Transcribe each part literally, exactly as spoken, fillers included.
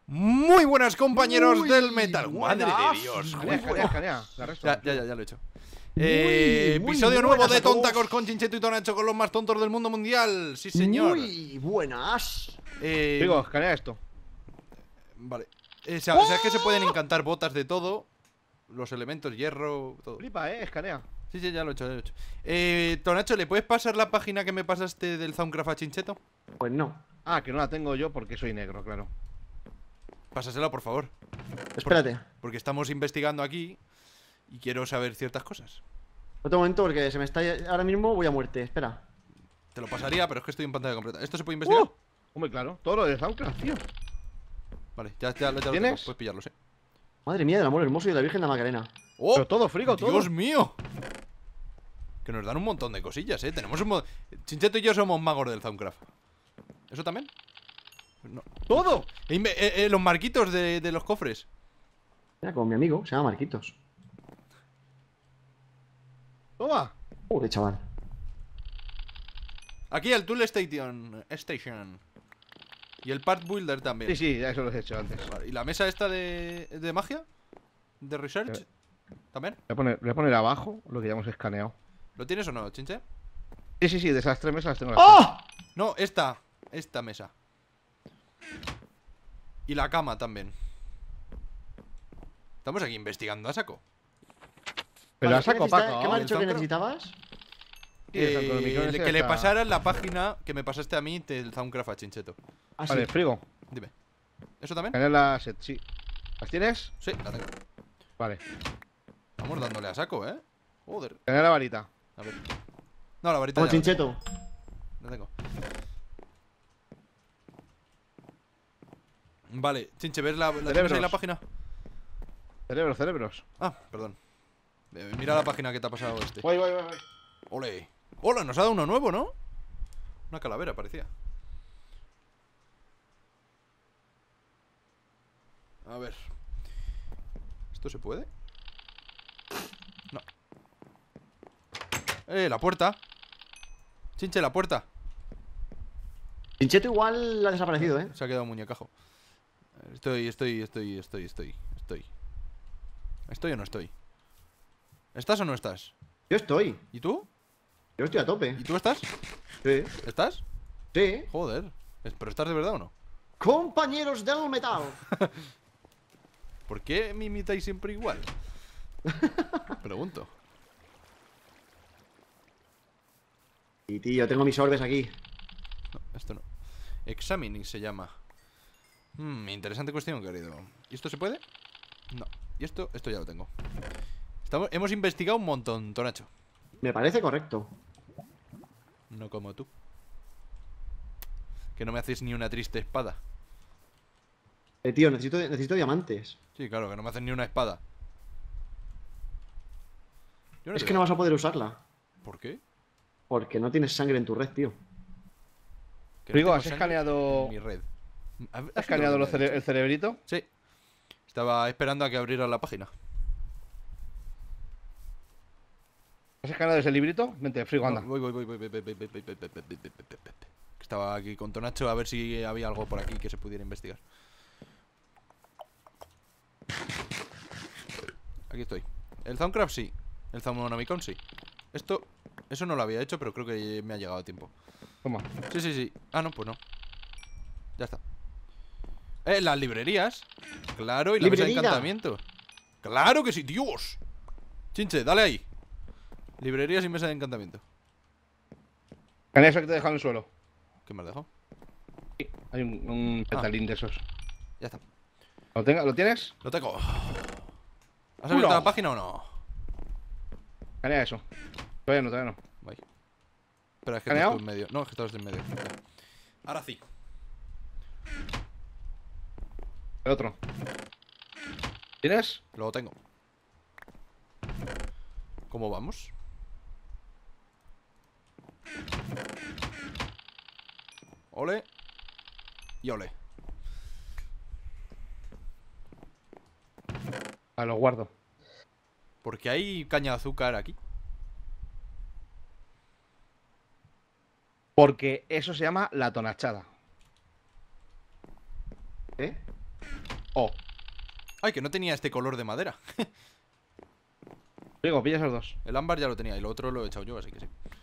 Muy buenas, compañeros Muy del metal. buenas. Madre de Dios. Escanea, escanea, escanea. La resto. Ya, ya, ya, ya lo he hecho. Eh, muy episodio nuevo buenas de a todos. Tontacos con Chincheto y Tonacho, con los más tontos del mundo mundial. Sí, señor. Muy buenas. Eh, Digo, escanea esto. Vale. Eh, sa- ¿Sabes que se pueden encantar botas de todo? Los elementos, hierro, todo. Flipa, eh, escanea. Sí, sí, ya lo he hecho, ya lo he hecho. Eh, Tonacho, ¿le puedes pasar la página que me pasaste del Soundcraft a Chincheto? Pues no. Ah, que no la tengo yo porque soy negro, claro. Pásasela, por favor. Espérate. Porque estamos investigando aquí y quiero saber ciertas cosas. Otro momento porque se me está. Ahora mismo voy a muerte. Espera. Te lo pasaría, pero es que estoy en pantalla completa. ¿Esto se puede investigar? ¡Uh! Hombre, claro. Todo lo de Soundcraft, tío. Vale, ya, ya, ya lo tengo. ¿Tienes? Puedes pillarlo, sí. Madre mía del amor hermoso y de la Virgen de la Macarena. ¡Oh! Pero todo frigo, todo. ¡Dios mío! Que nos dan un montón de cosillas, ¿eh? Tenemos un mo- Chincheto y yo somos magos del Soundcraft. ¿Eso también? No. ¡Todo! E inve- eh, eh, los marquitos de, de los cofres. Mira, como mi amigo, se llama Marquitos. Toma. Pobre chaval. Aquí el Tool Station. Station. Y el Part Builder también. Sí, sí, ya eso lo he hecho antes. Vale, ¿y la mesa esta de, de magia? ¿De research? Eh. ¿También? Voy a, poner, voy a poner abajo lo que ya hemos escaneado. ¿Lo tienes o no, Chinche? Sí, sí, sí, de esas tres mesas tengo las ¡Oh! No, esta. Esta mesa. Y la cama también. Estamos aquí investigando a saco. tres. Pero Vale, a saco, ¿qué necesita- Paco. ¿Qué me has ¿El dicho que Soundcraft? necesitabas? Sí, de Santo Domingo, Eh, ese que le está- pasara la página que me pasaste a mí del Soundcraft a Chincheto. Ah, Vale, sí. frigo. Dime. ¿Eso también? Escanea la set, sí. ¿Las tienes? Sí, la tengo. Vale. Vamos dándole a saco, ¿eh? Joder. Escanea la varita. A ver. No, la varita Como ya la tengo. Chincheto. La tengo. Vale, Chinche, ¿ves la, la, tienes ahí Cerebros. la página? Cerebros, cerebros. Ah, perdón. Eh, Mira la página que te ha pasado este. Voy, voy, voy, voy. Ole. Hola, nos ha dado uno nuevo, ¿no? Una calavera, parecía. A ver. ¿Esto se puede? No. ¡Eh, la puerta! Chinche, la puerta. Chincheto igual ha desaparecido, ¿eh? Se ha quedado un muñecajo. Estoy, estoy, estoy, estoy, estoy, estoy. ¿Estoy o no estoy? ¿Estás o no estás? Yo estoy. ¿Y tú? Yo estoy a tope. ¿Y tú estás? Sí. ¿Estás? Sí. Joder. Es- ¿Pero estás de verdad o no? Compañeros del metal. ¿Por qué me imitáis siempre igual? Pregunto. Y tío, tengo mis orbes aquí. No, esto no. Examining se llama. Hmm, interesante cuestión, querido. ¿Y esto se puede? No. ¿Y esto? Esto ya lo tengo. Estamos, hemos investigado un montón, Tonacho. Me parece correcto. No como tú. Que no me haces ni una triste espada. Eh, tío, necesito, necesito diamantes. Sí, claro, que no me haces ni una espada. Yo Es te que veo. no vas a poder usarla. ¿Por qué? Porque no tienes sangre en tu red, tío. Que no Frigo, tengo ¿has sangre escaneado, en mi red. ¿Has ¿has escaneado los cere- el cerebrito? Sí. Estaba esperando a que abriera la página. ¿Has escaneado ese librito? Vente, Frigo, anda. No, voy, voy, voy, voy, voy, voy, voy, voy, voy, voy, voy, voy, voy, voy, voy, voy. Estaba aquí con Tonacho a ver si había algo por aquí que se pudiera investigar. Aquí estoy. El Soundcraft sí. El Zaumonomicon sí. Esto, eso no lo había hecho, pero creo que me ha llegado a tiempo. Toma. Sí, sí, sí. Ah, no, pues no. Ya está. Eh, las librerías. Claro, y la mesa de ¡Librería! encantamiento. Claro que sí, Dios. Chinche, dale ahí. Librerías y mesa de encantamiento. Escanea eso que te he dejado en el suelo. ¿Qué me has dejado? Hay un, un petalín de esos. Ya está. ¿Lo, tenga, ¿Lo tienes? Lo tengo. ¿Has abierto Uno. la página o no? Escanea eso. Todavía no, todavía no. Bye. Espera, es que ¿Escaneado? estás tú en medio. No, es que estás en medio. Ya. Ahora sí. El otro. ¿Tienes? Lo tengo. ¿Cómo vamos? Ole. Y ole. Ah, lo guardo. Porque hay caña de azúcar aquí. Porque eso se llama la tonachada. ¿Eh? Oh. Ay, que no tenía este color de madera. Frigo, pilla esos dos. El ámbar ya lo tenía y lo otro lo he echado yo, así que sí.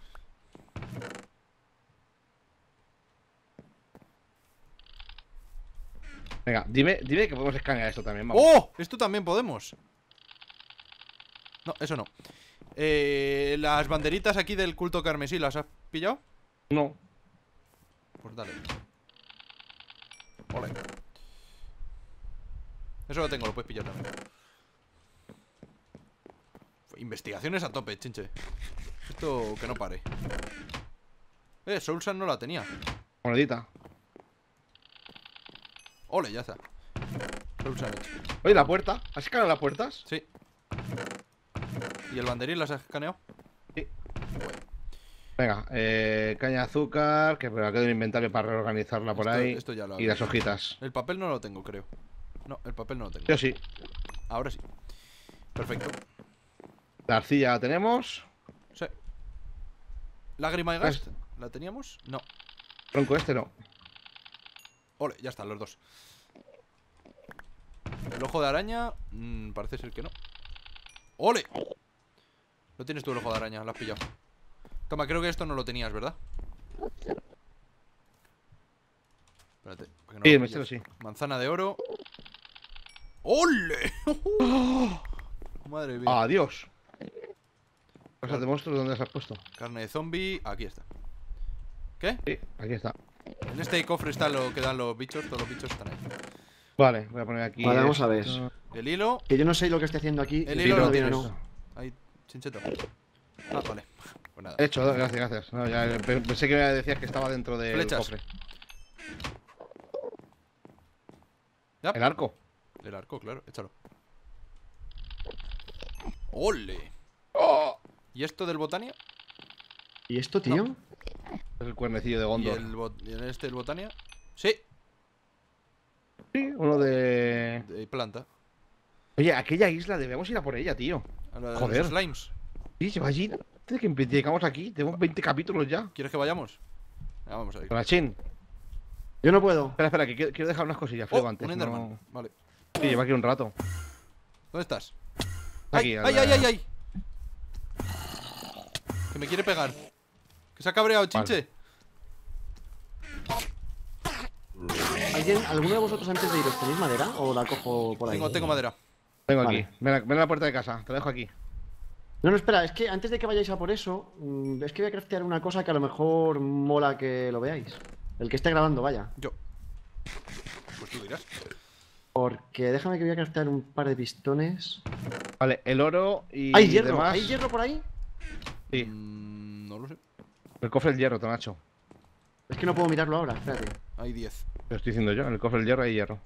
Venga, dime, dime que podemos escanear esto también, vamos. ¡Oh! Esto también podemos. No, eso no. Eh, las banderitas aquí del culto carmesí, ¿las has pillado? No. Pues dale. Ole. Eso lo tengo, lo puedes pillar también. Investigaciones a tope, chinche. Esto que no pare. Eh, Soulsan no la tenía. Monedita. Ole, ya está. Soulsan hecho. Oye, la puerta. ¿Has escaneado las puertas? Sí. ¿Y el banderín las has escaneado? Sí. Venga, eh, caña de azúcar, que me queda un inventario para reorganizarla por Esto- ahí. esto ya lo y las hojitas. El papel no lo tengo, creo. No, el papel no lo tengo. Yo sí. Ahora sí. Perfecto. La arcilla la tenemos. Sí. ¿Lágrima y Pues- gas? ¿La teníamos? No. Tronco este no. Ole, ya están los dos. El ojo de araña, mmm, parece ser que no. ¡Ole! Lo tienes tú el ojo de araña, lo has pillado. Toma, creo que esto no lo tenías, ¿verdad? Espérate, para que no Sí, lo me pilles. sí. Manzana de oro. ¡Ole! Madre mía. Adiós. Cosas de monstruos, ¿dónde las has puesto? Carne de zombie, aquí está. ¿Qué? Sí, aquí está. En este cofre está lo que dan los bichos, todos los bichos están ahí. Vale, voy a poner aquí. Vale, vamos a ver. esto. El hilo, Que yo no sé lo que estoy haciendo aquí. El si hilo estoy lo bien o tienes. no. ahí, chincheto. Ah, vale. Pues nada. Hecho, gracias, gracias. No, ya, pe- pensé que me decías que estaba dentro del Flechas. cofre. Ya. El arco. El arco, claro, échalo. ¡Ole! ¡Oh! ¿Y esto del Botania? ¿Y esto, tío? Es el cuernecillo de ¿Y Gondor. el, bot- y en este el Botania? Sí, Sí, uno de. de planta. Oye, aquella isla, debemos ir a por ella, tío. A la de Joder. los slimes. Sí, se va allí. Desde que llegamos aquí, tenemos veinte capítulos ya. ¿Quieres que vayamos? Ah, vamos a ir. Con la chin. Yo no puedo. Espera, espera, que quiero, quiero dejar unas cosillas, Oh, Frigo, antes. un Enderman. no- Vale. Sí, lleva aquí un rato. ¿Dónde estás? Aquí, ¡Ay, al- ay, ay, ay, ay! Que me quiere pegar. Que se ha cabreado, chinche. ¿Alguien, ¿Alguno de vosotros antes de iros tenéis madera o la cojo por ahí? Tengo, tengo madera. Tengo Vale. aquí. Ven a, ven a la puerta de casa, te lo dejo aquí. No, no, espera, es que antes de que vayáis a por eso, mm, es que voy a craftear una cosa que a lo mejor mola que lo veáis. El que esté grabando, vaya. Yo. Pues tú dirás. Porque déjame que voy a craftear un par de pistones. Vale, el oro y. ¿Hay hierro? demás- ¿Hay hierro por ahí? Sí, Mm, no lo sé. el cofre del hierro, Tonacho. Es que no puedo mirarlo ahora, espérate. Hay diez. Lo estoy diciendo yo, en el cofre del hierro hay hierro.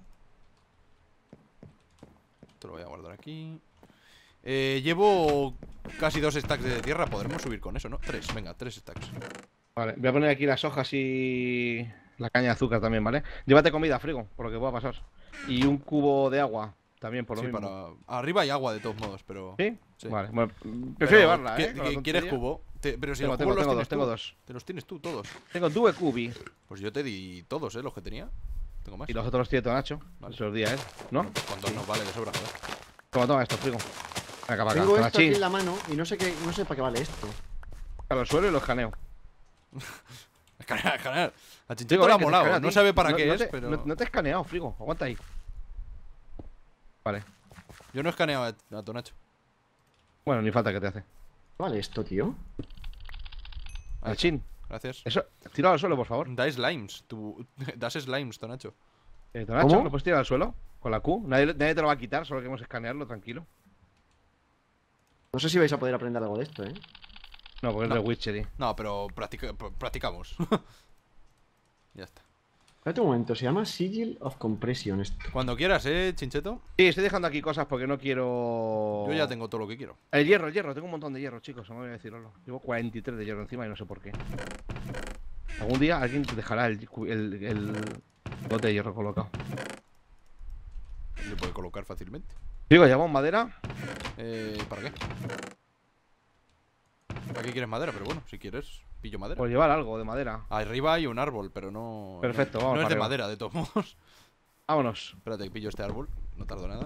Te lo voy a guardar aquí. Eh, llevo casi dos stacks de tierra. Podremos subir con eso, ¿no? Tres, venga, tres stacks. Vale, voy a poner aquí las hojas y. La caña de azúcar también, ¿vale? Llévate comida, Frigo, por lo que pueda pasar. Y un cubo de agua también, por lo Sí, mismo. para... Arriba hay agua de todos modos, pero... ¿Sí? Sí. Vale, bueno, prefiero Pero, llevarla, ¿qué- ¿eh? Con la qué- ¿Quieres tontería. cubo? Te- pero si Tengo, los tengo, cubos los tengo tienes dos, tengo tú. dos. Te los tienes tú todos. Tengo due cubi. Pues yo te di todos, ¿eh? Los que tenía. Tengo más. Y los otros los tiene Tonacho. Vale. Se los di a él, ¿no? Con dos nos vale de sobra, joder. Toma, toma esto, Frigo. Venga, para acá. Tengo esto aquí Tonachín. en la mano y no sé qué, no sé para qué vale esto. A los suelo y los escaneo. Escanear, escanear. A Chinchito Frigo, le ha ven, que te molado. escaneo a No ti. sabe para No- qué no es, te- pero... No, no te he escaneado, Frigo. Aguanta ahí. Vale. Yo no he escaneado a a Tonacho. Bueno, ni falta que te hace. ¿Qué vale esto, tío? Ahí Al chin. Gracias. Eso, tíralo al suelo, por favor. Da slimes. Tú... Das slimes, Tonacho. Eh, Tonacho, ¿Cómo? ¿lo puedes tirar al suelo? Con la Q. Nadie, nadie te lo va a quitar, solo queremos escanearlo, tranquilo. No sé si vais a poder aprender algo de esto, ¿eh? No, porque No. es de Witchery. No, pero practica- pr- practicamos. Ya está. Espérate un momento, se llama Sigil of Compression esto. Cuando quieras, ¿eh, Chincheto? Sí, estoy dejando aquí cosas porque no quiero. Yo ya tengo todo lo que quiero. El hierro, el hierro, tengo un montón de hierro, chicos, no me voy a decirlo. Llevo cuarenta y tres de hierro encima y no sé por qué. Algún día alguien te dejará el, el, el bote de hierro colocado. Se puede colocar fácilmente. Digo, llevamos madera. Eh, ¿para qué? ¿Para qué quieres madera? Pero bueno, si quieres, pillo madera. Por llevar algo de madera. Arriba hay un árbol, pero no... Perfecto, no, vamos no es para de arriba. madera, de todos modos. Vámonos. Espérate que pillo este árbol. No tardo nada.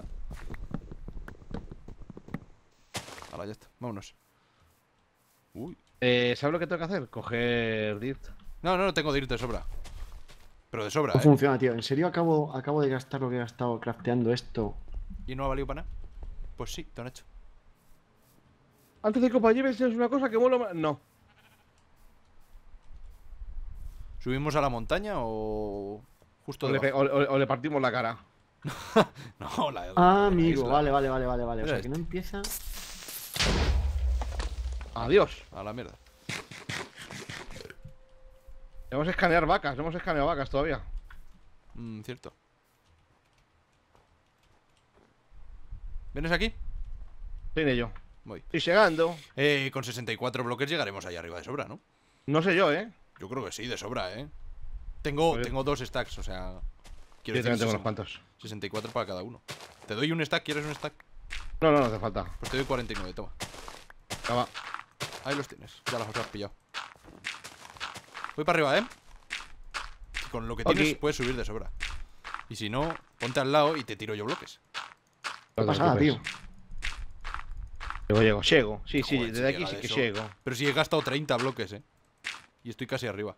Ahora ya está. Vámonos. Uy. Eh, ¿Sabes lo que tengo que hacer? Coger Dirt. No, no, no tengo de ir de sobra. Pero de sobra, No ¿eh? funciona, tío. ¿En serio acabo, acabo de gastar lo que he gastado crafteando esto? ¿Y no ha valido para nada? Pues sí, te han hecho. Antes de compañero, es una cosa que mola más. No. ¿Subimos a la montaña o justo O le, pe- debajo? o- o- o le partimos la cara. No, la, Ah, la amigo. isla. Vale, vale, vale, vale, vale. O Mira sea, que no empieza. Adiós. A la mierda. Vamos a escanear vacas. No hemos escaneado vacas todavía. Mm, cierto. ¿Vienes aquí? Sin ello. Voy. Estoy llegando. Eh, con sesenta y cuatro bloques llegaremos ahí arriba de sobra, ¿no? No sé yo, ¿eh? Yo creo que sí, de sobra, ¿eh? Tengo, Pues- tengo dos stacks, o sea... Yo Quiero también decir, tengo unos sesen- cuantos. sesenta y cuatro para cada uno. ¿Te doy un stack? ¿Quieres un stack? No, no, no hace falta. Pues te doy cuarenta y nueve, toma. Acaba. Ahí los tienes, ya los has pillado. Voy para arriba, ¿eh? Con lo que tienes Ok. puedes subir de sobra. Y si no, ponte al lado y te tiro yo bloques. No ¿Qué te pasada, tío? preocupes. Llego, llego. Llego. Sí, sí, Joder, si desde aquí llega sí de que eso. llego. Pero si he gastado treinta bloques, ¿eh? Y estoy casi arriba.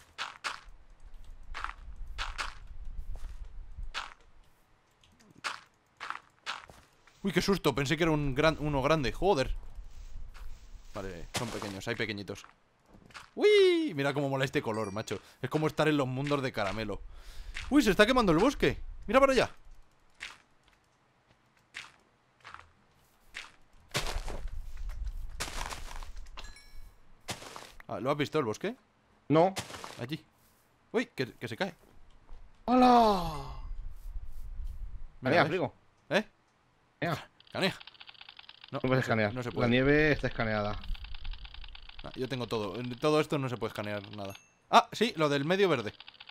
Uy, qué susto, pensé que era un gran, uno grande, joder. Vale, son pequeños, hay pequeñitos. Uy, mira cómo mola este color, macho. Es como estar en los mundos de caramelo. Uy, se está quemando el bosque. Mira para allá. Ah, ¿lo has visto el bosque? No. Allí. Uy, que, que se cae. ¡Hola! Mira, Escanea, ¿ves? frigo. ¿Eh? Escanea. Canea. No, No puedes se- escanear. no se La puede. nieve está escaneada. No, yo tengo todo. En todo esto no se puede escanear nada. Ah, sí, lo del medio verde.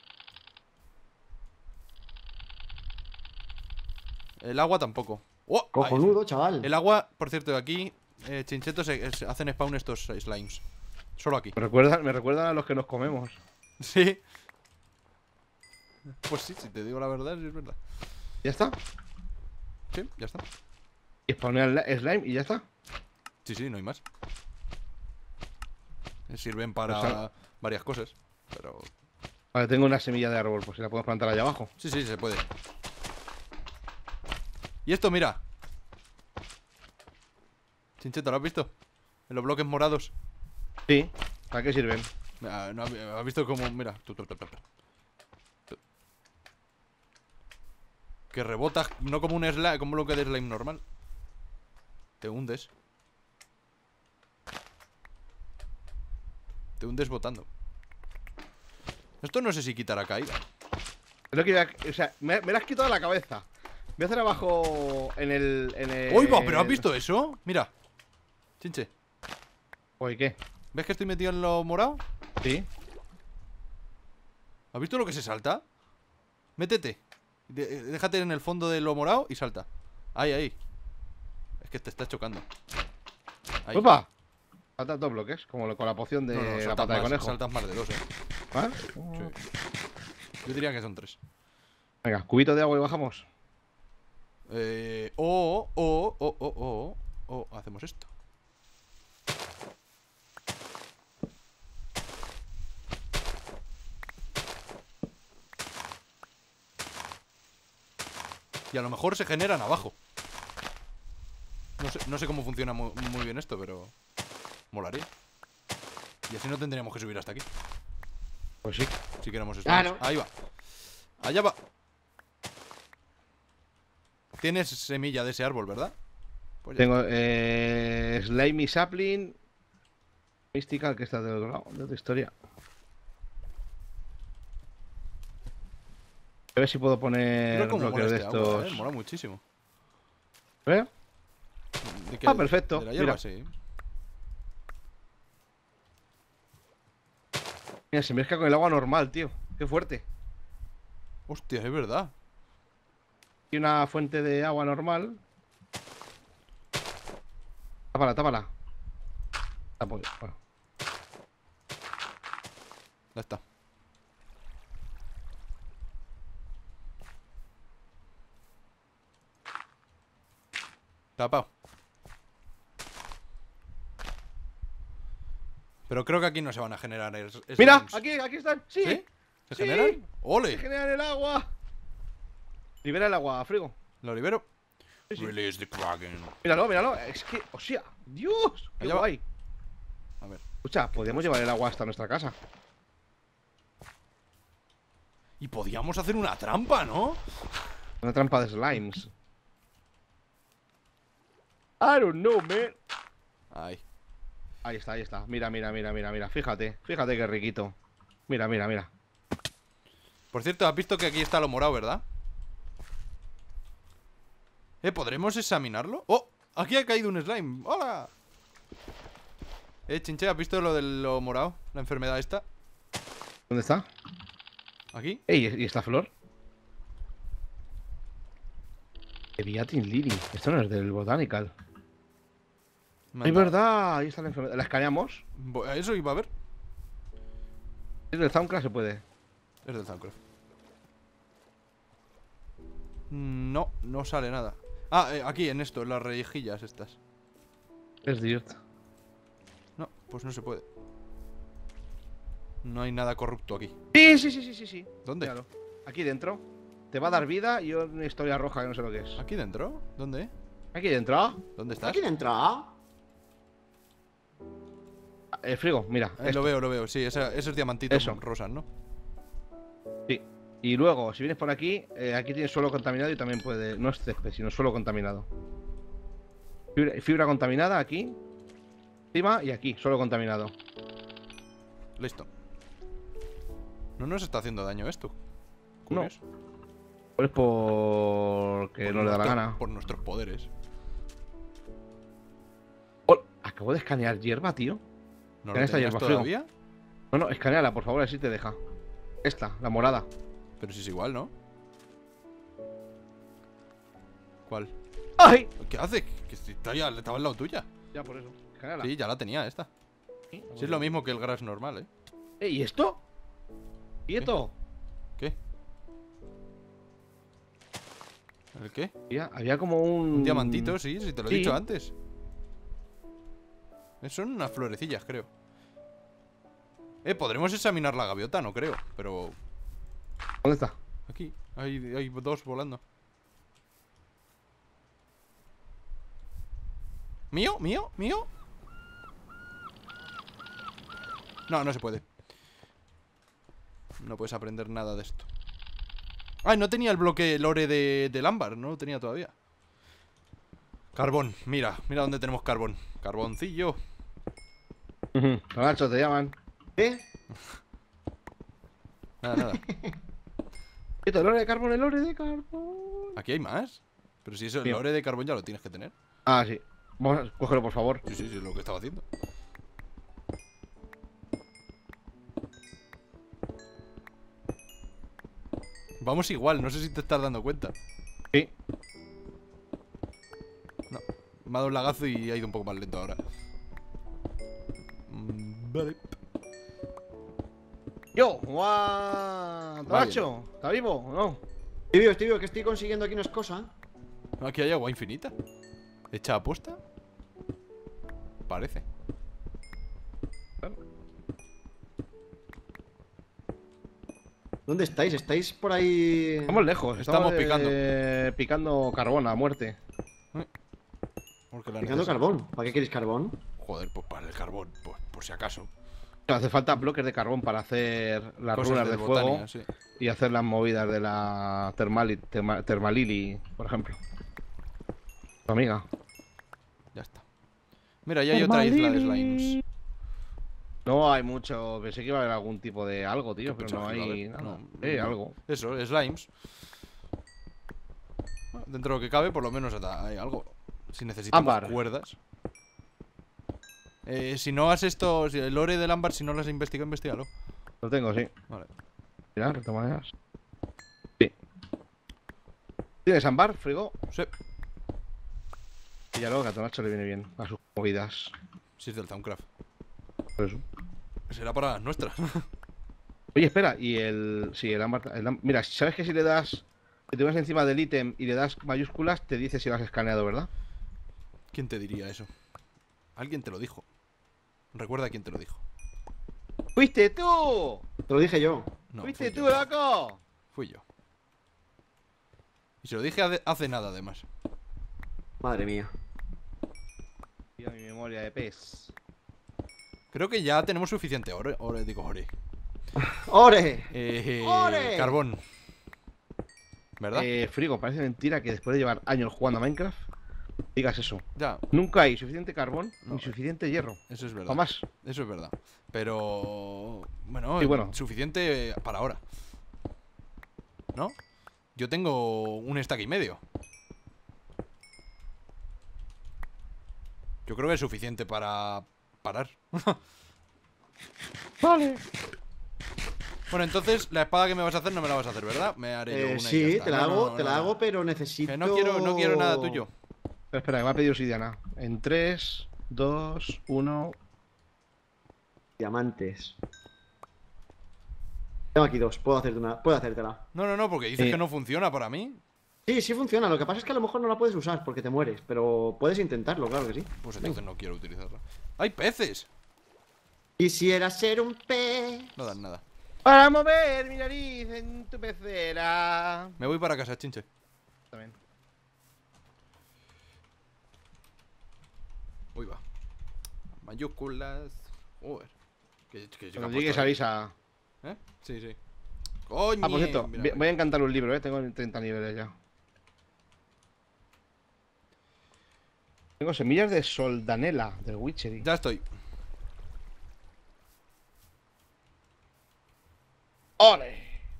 El agua tampoco. ¡Oh! Ahí. Cojonudo, chaval. El agua, por cierto, de aquí, eh, chinchetos, se- se hacen spawn estos eh, slimes. Solo aquí. Me recuerdan, me recuerdan a los que nos comemos. Sí. Pues sí, si te digo la verdad, sí es verdad. ¿Ya está? Sí, ya está. Y spawnear el slime y ya está. Sí, sí, no hay más. Eh, Sirven para Pues ahora- varias cosas. Pero... Vale, tengo una semilla de árbol, pues si la podemos plantar allá abajo. Sí, sí, se puede. Y esto, mira. Chincheto, ¿lo has visto? En los bloques morados. Sí. ¿Para qué sirven? Mira, ¿no has has visto cómo? Mira. Tu, tu, tu, tu, tu. Tu. Que rebotas, no como un slime, como un bloque de slime normal. Te hundes. Te hundes botando. Esto no sé si quitará caída. Es lo que iba a- O sea, me, me la has quitado de la cabeza. Voy a hacer abajo en el. En el... ¡Uy, va! ¿Pero has visto eso? Mira. Chinche. Oye, ¿qué? ¿Ves que estoy metido en lo morado? Sí. ¿Has visto lo que se salta? Métete. De- déjate en el fondo de lo morado y salta. Ahí, ahí. Es que te está chocando. Ahí. ¡Opa! Faltan dos bloques, como lo- con la poción de No, no, la saltas pata de más, conejo. saltas más de dos, eh. ¿Vale? Sí. Yo diría que son tres. Venga, cubito de agua y bajamos. Eh, o, o, o, o, o, o, hacemos esto. Y a lo mejor se generan abajo. No sé, no sé cómo funciona muy, muy bien esto, pero molaría. Y así no tendríamos que subir hasta aquí. Pues sí. Si queremos esto. Claro. Ahí va. Allá va. Tienes semilla de ese árbol, ¿verdad? Pues ya Tengo eh, Slimy Sapling. Mystical, que está del otro lado, de otra historia. A ver si puedo poner Mira cómo bloques mola de este agua, estos. eh, mola muchísimo. ¿Eh? ¿De qué? Ah, perfecto, De la hierba, mira. sí. Mira, se mezcla con el agua normal, tío. Qué fuerte. Hostia, es verdad. Y una fuente de agua normal. Tápala, tápala. Tapo- bueno. Ya está. Tapado. Pero creo que aquí no se van a generar es- ¡Mira! slimes. Aquí, aquí están. ¡Sí! ¿Sí? ¿Se Sí. generan? ¡Se ¡Ole! generan el agua! Libera el agua, Frigo. Lo libero. Sí, sí. Release the Kraken. Míralo, míralo. Es que, o sea, Dios, qué Allá va. guay. A ver. Escucha, podríamos llevar el agua hasta nuestra casa. Y podíamos hacer una trampa, ¿no? Una trampa de slimes. I don't know, man. Ahí. Ahí está, ahí está. Mira, mira, mira, mira, mira. Fíjate, fíjate qué riquito. Mira, mira, mira. Por cierto, has visto que aquí está lo morado, ¿verdad? Eh, ¿podremos examinarlo? ¡Oh! Aquí ha caído un slime. ¡Hola! Eh, Chinche, ¿has visto lo de lo morado? La enfermedad esta. ¿Dónde está? ¿Aquí? Ey, ¿y esta flor? Beatin Lily. Esto no es del Botanical. Me han Es dado- verdad, ahí está la enfermedad. ¿La escaneamos? Bo- Eso iba a ver. ¿Es del Soundcraft? Se puede. Es del Thancraft. No, no sale nada. Ah, eh, aquí, en esto, en las rejillas estas. Es Dirt. No, pues no se puede. No hay nada corrupto aquí. Sí, sí, sí, sí, sí, sí. ¿Dónde? Míralo. Aquí dentro. Te va a dar vida y una historia roja que no sé lo que es. ¿Aquí dentro? ¿Dónde? Aquí dentro. ¿Dónde estás? Aquí dentro. ¿Ah? El frigo, mira. Eh, esto. lo veo, lo veo. Sí, esa- esos diamantitos Eso. rosas, ¿no? Sí. Y luego, si vienes por aquí, eh, aquí tienes suelo contaminado y también puede. No es césped, sino suelo contaminado. Fibra, fibra contaminada aquí. Encima y aquí, suelo contaminado. Listo. No nos está haciendo daño esto. No. Curioso. Pues porque Por no le da la nuestro- gana. Por nuestros poderes. Oh, acabo de escanear hierba, tío. ¿No ¿Tienes lo esta tenías hierba, Frigo? todavía? No, no, escaneala, por favor, así te deja. Esta, la morada. Pero si es igual, ¿no? ¿Cuál? ¡Ay! ¿Qué hace? Que si está ya, estaba al lado tuya. Ya por eso. Escaneala. Sí, ya la tenía esta. Sí, Sí, es lo mismo que el grass normal, ¿eh? Eh, ¿y esto? ¿Quieto? ¿Qué? ¿El qué? Había, había como un... Un diamantito, sí, sí, te lo he Sí. dicho antes. Eh, Son unas florecillas, creo. Eh, podremos examinar la gaviota, no creo. Pero ¿Dónde está? aquí, hay, hay dos volando. ¿Mío? ¿Mío? ¿Mío? No, no se puede. No puedes aprender nada de esto. Ay, no tenía el bloque lore de, del ámbar, no lo tenía todavía. Carbón, mira, mira dónde tenemos carbón. Carboncillo. Nacho, te llaman. ¿Eh? Nada, nada. Quieto, el ore de carbón, el ore de carbón. Aquí hay más. Pero si eso, el Bien. lore de carbón ya lo tienes que tener. Ah, sí. Vamos a cógelo, por favor. Sí, sí, sí, es lo que estaba haciendo. Vamos igual, no sé si te estás dando cuenta. Sí. No, me ha dado un lagazo y ha ido un poco más lento ahora. Mm, Vale. Yo, guau. Nacho, ¿está vivo o no? Estoy vivo, estoy vivo, que estoy consiguiendo aquí unas cosas. Aquí hay agua infinita. ¿Hecha aposta? Parece. ¿Dónde estáis? ¿Estáis por ahí? Estamos lejos. Estamos eh, picando. Picando carbón a muerte. Porque la Picando neces- carbón. ¿Para qué queréis carbón? Joder, pues para el carbón, pues, por si acaso. Hace falta bloques de carbón para hacer las Cosas runas de, fuego botánica, sí. y hacer las movidas de la termali, terma- termalili, por ejemplo. Tu amiga. Ya está. Mira, ya hay otra isla de slimes. No hay mucho. Pensé que iba a haber algún tipo de algo, tío, pero no pensabas que iba a hay haber? nada. No, Eh, no. algo. Eso, slimes. Bueno, dentro de lo que cabe, por lo menos hasta hay algo. Si necesitamos Ámbar. cuerdas. Eh, si no has esto, si el lore del ámbar, si no lo has investigado, investigalo. Lo tengo, sí. Vale. Mira, de todas maneras. Sí. ¿Tienes ámbar, frigo? Sí, Y ya luego que a Tonacho le viene bien a sus movidas. si es del Thancraft. Por eso. Será para las nuestras. Oye, espera, y el. Sí, el ámbar. el am- Mira, ¿sabes que si le das. Si te vas encima del ítem y le das mayúsculas, te dice si lo has escaneado, ¿verdad? ¿Quién te diría eso? Alguien te lo dijo. Recuerda quién te lo dijo. ¡Fuiste tú! Te lo dije yo. No, ¡Fuiste fui tú, yo. loco! Fui yo. Y se lo dije hace, hace nada, además. Madre mía. Tío, mi memoria de pez. Creo que ya tenemos suficiente ore, ore digo ore. ¡Ore! Eh, ¡Ore! Carbón. ¿Verdad? Eh, Frigo, parece mentira que después de llevar años jugando a Minecraft digas eso. Ya, Nunca hay suficiente carbón No. ni suficiente hierro. eso es verdad. Jamás. Eso es verdad. Pero... Bueno, Sí, bueno. suficiente para ahora. ¿No? Yo tengo un stack y medio. Yo creo que es suficiente para parar. Vale. Bueno, entonces la espada que me vas a hacer no me la vas a hacer, ¿verdad? Me haré yo Eh, una y ya sí, está. te la No, no, hago, no, te no, la no. hago, pero necesito. Que no quiero, no quiero nada tuyo. Pero espera, que me ha pedido obsidiana. En tres, dos, uno. Diamantes. Tengo aquí dos, puedo hacerte una, puedo hacértela. No, no, no, porque dices Sí. que no funciona para mí. Sí, sí funciona, lo que pasa es que a lo mejor no la puedes usar porque te mueres, pero puedes intentarlo, claro que sí. Pues entonces no quiero utilizarla. ¡Hay peces! Quisiera ser un pez. No dan nada. Para mover mi nariz en tu pecera. Me voy para casa, chinche. También. Uy, va. Mayúsculas. Joder. Que, que, que Cuando ha llegues puesto ahí. avisa. ¿Eh? Sí, sí. Coño. Ah, por cierto, mira, voy- voy a encantar un libro, eh. Tengo treinta niveles ya. Tengo semillas de soldanela del Witchery. Ya estoy. ¡Ole!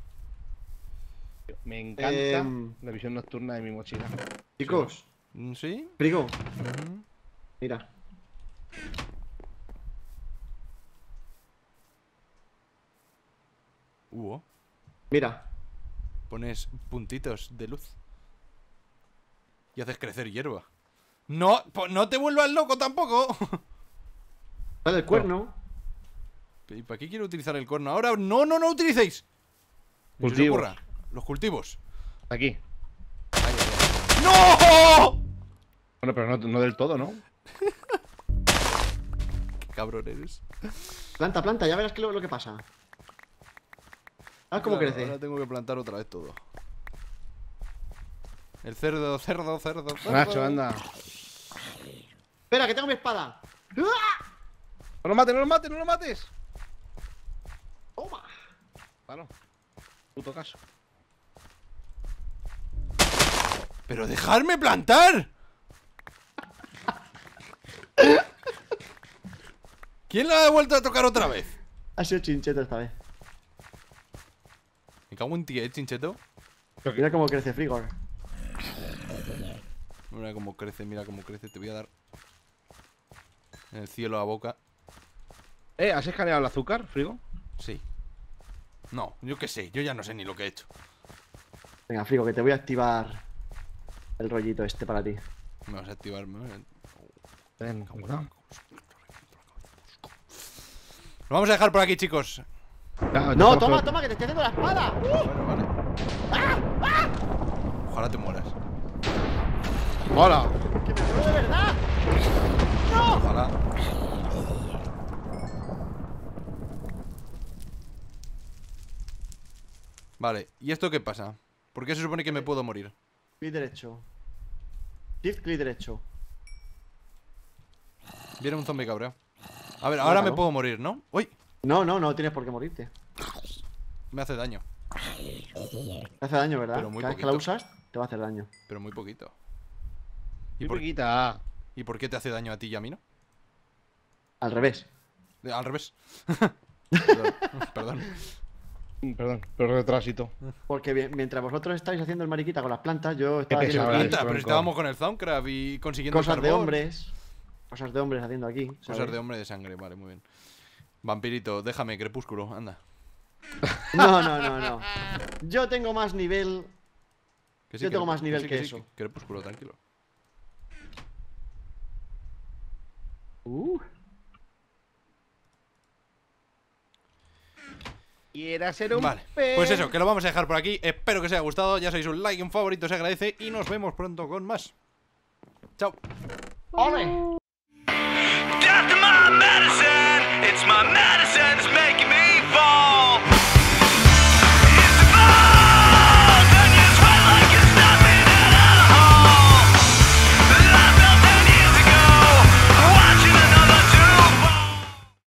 Me encanta Em. la visión nocturna de mi mochila. Chicos, Mm, ¿Sí? Frigo, Ujú. mira. Uh, Mira. pones puntitos de luz. Y haces crecer hierba. No, po- no te vuelvas loco tampoco. Sale el cuerno. ¿Y para qué quiero utilizar el corno ahora? No, no, no utilicéis. Ni se os Cultivos. ocurra. Los cultivos. Aquí. ¡No! Bueno, pero no, no del todo, ¿no? Qué cabrón eres. Planta, planta, ya verás que lo, lo que pasa. ¿Sabes cómo Claro, crece? Ahora tengo que plantar otra vez todo. El cerdo, cerdo, cerdo, cerdo. Nacho, anda. Espera, que tengo mi espada. ¡Ah! ¡No lo mates, no lo mates, no lo mates! Toma. Claro. Puto caso. ¡Pero dejarme plantar! ¿Quién la ha vuelto a tocar otra vez? Ha sido chincheto esta vez. Me cago en ti, ¿eh, chincheto? Mira cómo crece Frigo. Mira cómo crece, mira cómo crece. Te voy a dar en el cielo a boca. Eh, ¿has escaneado el azúcar, Frigo? Sí. No, yo qué sé, yo ya no sé ni lo que he hecho. Venga, Frigo, que te voy a activar el rollito este para ti. Me vas a activar. me vas a- Ven, cuidado. Lo vamos a dejar por aquí, chicos. Ya, No, estamos toma, con- toma, que te estoy haciendo la espada. Bueno, vale. Ojalá te mueras. ¡Hola! Que me muero de verdad. Ojalá. Vale, ¿y esto qué pasa? ¿Por qué se supone que me puedo morir? Clic derecho. Shift, clic derecho. Viene un zombie cabreo. A ver, ahora me Mátalo. puedo morir, ¿no? ¡Uy! No, no, no tienes por qué morirte. Me hace daño, Te hace daño, ¿verdad? Pero muy Cada vez que la poquito. usas, te va a hacer daño. pero muy poquito. ¿Y ¡Y por, poquita! ¿Y por qué te hace daño a ti y a mí, no? Al revés. Eh, Al revés. Perdón. Perdón. Mm, Perdón, pero retrasito. Porque mi- mientras vosotros estáis haciendo el mariquita con las plantas, yo estaba Qué haciendo pesado aquí eres. Anda, pero tronco. estábamos con el Thaumcraft y consiguiendo cosas de carbón. hombres. Cosas de hombres haciendo aquí. Cosas ¿sabes? de hombre de sangre, vale, muy bien. Vampirito, déjame, crepúsculo, anda. No, no, no, no. Yo tengo más nivel. Que Yo tengo crepu- más nivel sí, que sí, eso. Crepúsculo, tranquilo. Uh, Quiera ser un Vale, pez. pues eso, que lo vamos a dejar por aquí. Espero que os haya gustado. Ya sabéis, un like, un favorito se agradece. Y nos vemos pronto con más. Chao. ¡Ole!